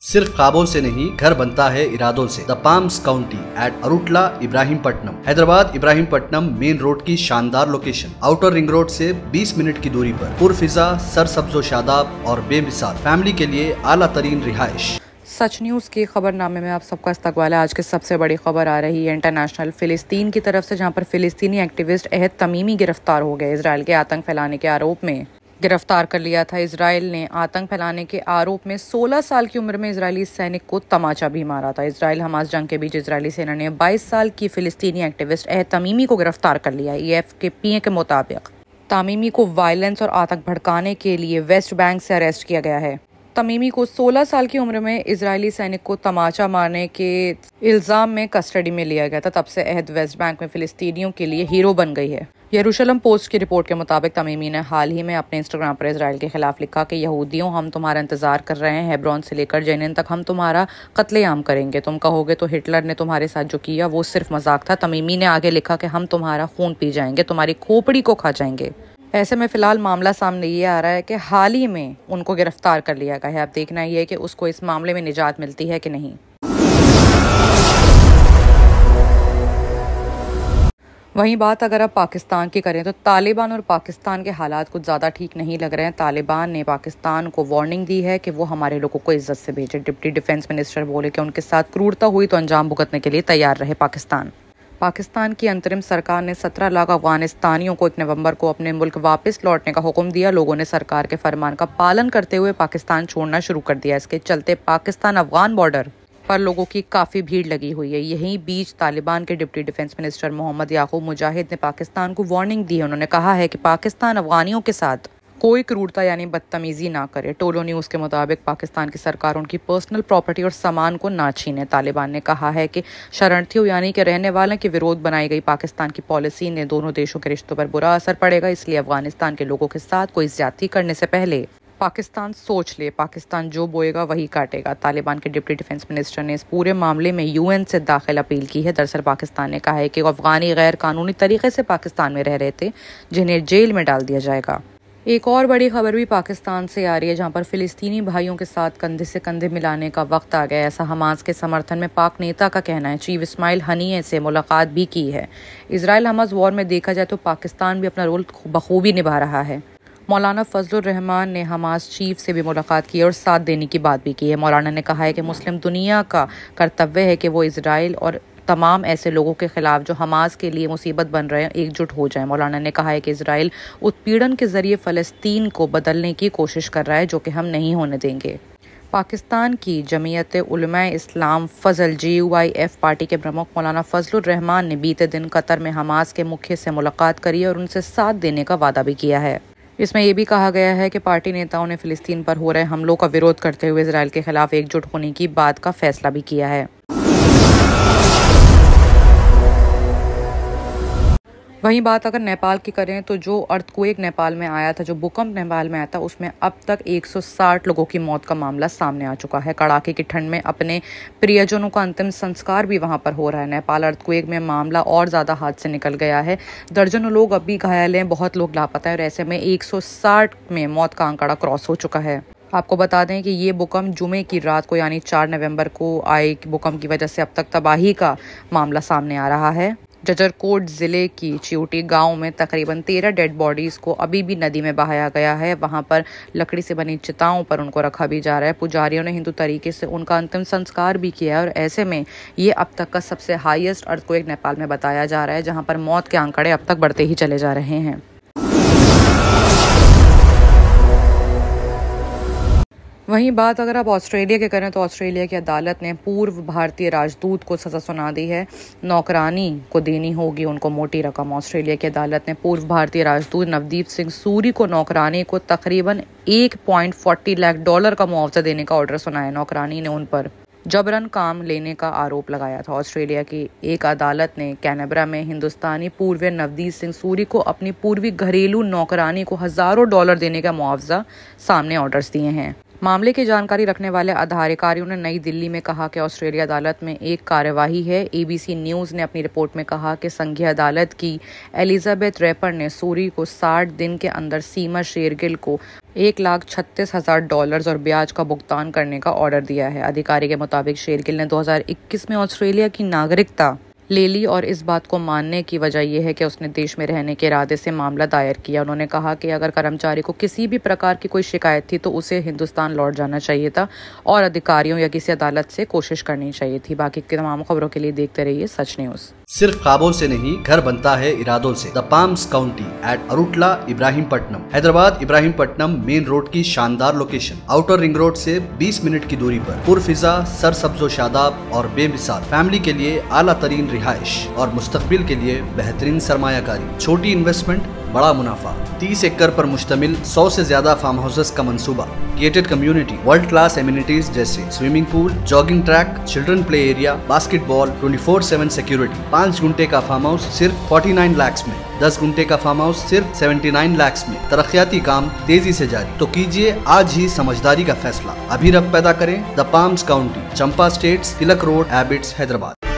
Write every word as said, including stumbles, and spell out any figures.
सिर्फ ख्वाबों से नहीं, घर बनता है इरादों से। The Palms County at Arutla, Ibrahimpatnam. Hyderabad Ibrahimpatnam main road की शानदार लोकेशन, आउटर रिंग रोड से बीस मिनट की दूरी पर, पुरफिजा, सरसब्जो शादाब और बेमिसाल फैमिली के लिए आला तरीन रिहाइश। सच न्यूज़ के खबरनामे में आप सबका इस्तकबाल है। आज की सबसे बड़ी खबर आ रही है इंटरनेशनल फिलिस्तीन की तरफ से, जहां पर फिलिस्तीनी एक्टिविस्ट अहद तमीमी गिरफ्तार हो गए। इसराइल के आतंक फैलाने के आरोप में गिरफ्तार कर लिया था। इसराइल ने आतंक फैलाने के आरोप में सोलह साल की उम्र में इजरायली सैनिक को तमाचा भी मारा था। इसराइल हमास जंग के बीच इजरायली सेना ने बाईस साल की फिलिस्तीनी एक्टिविस्ट अहद तमीमी को गिरफ्तार कर लिया। ई एफ के पी ए के मुताबिक तमीमी को वायलेंस और आतंक भड़काने के लिए वेस्ट बैंक से अरेस्ट किया गया है। तमीमी को सोलह साल की उम्र में इजरायली सैनिक को तमाचा मारने के इल्जाम में कस्टडी में लिया गया था। तब से अहद वेस्ट बैंक में फिलिस्तीनियों के लिए हीरो बन गई है। यरूशलेम पोस्ट की रिपोर्ट के मुताबिक तमीमी ने हाल ही में अपने इंस्टाग्राम पर इजराइल के खिलाफ लिखा कि यहूदियों, हम तुम्हारा इंतजार कर रहे हैं। हेब्रोन से लेकर जेनिन तक हम तुम्हारा कत्लेआम करेंगे। तुम कहोगे तो हिटलर ने तुम्हारे साथ जो किया वो सिर्फ मजाक था। तमीमी ने आगे लिखा कि हम तुम्हारा खून पी जाएंगे, तुम्हारी खोपड़ी को खा जाएंगे। ऐसे में फिलहाल मामला सामने ये आ रहा है कि हाल ही में उनको गिरफ्तार कर लिया गया है। अब देखना ये है कि उसको इस मामले में निजात मिलती है कि नहीं। वहीं बात अगर अब पाकिस्तान की करें तो तालिबान और पाकिस्तान के हालात कुछ ज़्यादा ठीक नहीं लग रहे हैं। तालिबान ने पाकिस्तान को वार्निंग दी है कि वो हमारे लोगों को इज्जत से भेजे। डिप्टी डिफेंस मिनिस्टर बोले कि उनके साथ क्रूरता हुई तो अंजाम भुगतने के लिए तैयार रहे पाकिस्तान। पाकिस्तान की अंतरिम सरकार ने सत्रह लाख अफगानिस्तानियों को एक नवंबर को अपने मुल्क वापस लौटने का हुक्म दिया। लोगों ने सरकार के फरमान का पालन करते हुए पाकिस्तान छोड़ना शुरू कर दिया। इसके चलते पाकिस्तान अफगान बॉर्डर पर लोगों की काफ़ी भीड़ लगी हुई है। यहीं बीच तालिबान के deputy defence minister Mohammad Yaqoob Mujahid ने पाकिस्तान को वार्निंग दी है। उन्होंने कहा है कि पाकिस्तान अफगानियों के साथ कोई क्रूरता यानी बदतमीजी ना करे। टोलो न्यूज़ के मुताबिक पाकिस्तान की सरकार उनकी पर्सनल प्रॉपर्टी और सामान को ना छीने। तालिबान ने कहा है कि शरणार्थियों यानी कि रहने वालों के विरोध बनाई गई पाकिस्तान की पॉलिसी ने दोनों देशों के रिश्तों पर बुरा असर पड़ेगा। इसलिए अफगानिस्तान के लोगों के साथ कोई ज्यादती करने से पहले पाकिस्तान सोच ले। पाकिस्तान जो बोएगा वही काटेगा। तालिबान के डिप्टी डिफेंस मिनिस्टर ने इस पूरे मामले में यूएन से दाखिल अपील की है। दरअसल पाकिस्तान ने कहा है कि अफगानी गैर कानूनी तरीके से पाकिस्तान में रह रहे थे, जिन्हें जेल में डाल दिया जाएगा। एक और बड़ी खबर भी पाकिस्तान से आ रही है, जहां पर फिलिस्तीनी भाइयों के साथ कंधे से कंधे मिलाने का वक्त आ गया। ऐसा हमास के समर्थन में पाक नेता का कहना है। चीफ इस्माइल हनीए से मुलाकात भी की है। इसराइल हमास वॉर में देखा जाए तो पाकिस्तान भी अपना रोल बखूबी निभा रहा है। मौलाना फजलुर रहमान ने हमास चीफ से भी मुलाकात की और साथ देने की बात भी की है। मौलाना ने कहा है कि मुस्लिम दुनिया का कर्तव्य है कि वो इसराइल और तमाम ऐसे लोगों के खिलाफ जो हमास के लिए मुसीबत बन रहे हैं एकजुट हो जाएं। मौलाना ने कहा है कि इसराइल उत्पीड़न के जरिए फ़लस्तीन को बदलने की कोशिश कर रहा है, जो कि हम नहीं होने देंगे। पाकिस्तान की Jamiat Ulema Islam Fazl J U I F party के प्रमुख मौलाना फजलुर रहमान ने बीते दिन कतर में हमास के मुखिया से मुलाकात करी और उनसे साथ देने का वादा भी किया है। इसमें यह भी कहा गया है कि पार्टी नेताओं ने फिलिस्तीन पर हो रहे हमलों का विरोध करते हुए इसराइल के खिलाफ एकजुट होने की बात का फैसला भी किया है। वहीं बात अगर नेपाल की करें तो जो अर्थक्वेक नेपाल में आया था, जो भूकंप नेपाल में आया था, उसमें अब तक एक सौ साठ लोगों की मौत का मामला सामने आ चुका है। कड़ाके की ठंड में अपने प्रियजनों का अंतिम संस्कार भी वहां पर हो रहा है। नेपाल अर्थक्वेक में मामला और ज़्यादा हाथ से निकल गया है। दर्जनों लोग अभी घायल हैं, बहुत लोग लापता है और ऐसे में एक सौ साठ में मौत का आंकड़ा क्रॉस हो चुका है। आपको बता दें कि ये भूकंप जुमे की रात को यानी चार नवंबर को आए भूकंप की वजह से अब तक तबाही का मामला सामने आ रहा है। जजरकोट जिले की चिउटी गांव में तकरीबन तेरह डेड बॉडीज को अभी भी नदी में बहाया गया है। वहां पर लकड़ी से बनी चिताओं पर उनको रखा भी जा रहा है। पुजारियों ने हिंदू तरीके से उनका अंतिम संस्कार भी किया है और ऐसे में ये अब तक का सबसे हाईएस्ट अर्थक्वेक नेपाल में बताया जा रहा है, जहां पर मौत के आंकड़े अब तक बढ़ते ही चले जा रहे हैं। वहीं बात अगर आप ऑस्ट्रेलिया के करें तो ऑस्ट्रेलिया की अदालत ने पूर्व भारतीय राजदूत को सजा सुना दी है। नौकरानी को देनी होगी उनको मोटी रकम। ऑस्ट्रेलिया की अदालत ने पूर्व भारतीय राजदूत नवदीप सिंह सूरी को नौकरानी को तकरीबन एक पॉइंट चार लाख डॉलर का मुआवजा देने का ऑर्डर सुनाया। नौकरानी ने उन पर जबरन काम लेने का आरोप लगाया था। ऑस्ट्रेलिया की एक अदालत ने कैनबरा में हिंदुस्तानी पूर्व नवदीप सिंह सूरी को अपनी पूर्वी घरेलू नौकरानी को हजारों डॉलर देने का मुआवजा सामने ऑर्डर्स दिए हैं। मामले की जानकारी रखने वाले अधिकारियों ने नई दिल्ली में कहा कि ऑस्ट्रेलिया अदालत में एक कार्यवाही है। एबीसी न्यूज ने अपनी रिपोर्ट में कहा कि संघीय अदालत की एलिजाबेथ रैपर ने सूरी को साठ दिन के अंदर सीमा शेरगिल को एक लाख छत्तीस हजार डॉलर्स और ब्याज का भुगतान करने का ऑर्डर दिया है। अधिकारी के मुताबिक शेरगिल ने दो हज़ार इक्कीस में ऑस्ट्रेलिया की नागरिकता ले ली और इस बात को मानने की वजह यह है कि उसने देश में रहने के इरादे से मामला दायर किया। उन्होंने कहा कि अगर कर्मचारी को किसी भी प्रकार की कोई शिकायत थी तो उसे हिंदुस्तान लौट जाना चाहिए था और अधिकारियों या किसी अदालत से कोशिश करनी चाहिए थी। बाकी की तमाम खबरों के लिए देखते रहिए सच न्यूज। सिर्फ ख्वाबों से नहीं, घर बनता है इरादों से। The Palms County at Arutla Ibrahimpatnam. Hyderabad Ibrahimpatnam main road की शानदार लोकेशन, आउटर रिंग रोड से बीस मिनट की दूरी पर, पुरफिजा, सरसब्जो शादाब और बेमिसाल फैमिली के लिए आला तरीन रिहाइश और मुस्तकबिल के लिए बेहतरीन सरमायाकारी। छोटी इन्वेस्टमेंट, बड़ा मुनाफा। तीस एकड़ पर मुश्तमिल सौ से ज्यादा फार्म हाउसेस का मंसूबा, gated community, world class amenities जैसे swimming pool, jogging track, children play area, basketball, twenty four seven security. पाँच गुंटे का फार्म हाउस सिर्फ उनचास लाख में, दस गुंटे का फार्म हाउस सिर्फ उन्यासी लाख में। तरक्याती काम तेजी से जारी, तो कीजिए आज ही समझदारी का फैसला। अभी रब पैदा करें। The Palms County, Champa states, Tilak road, Abids, Hyderabad.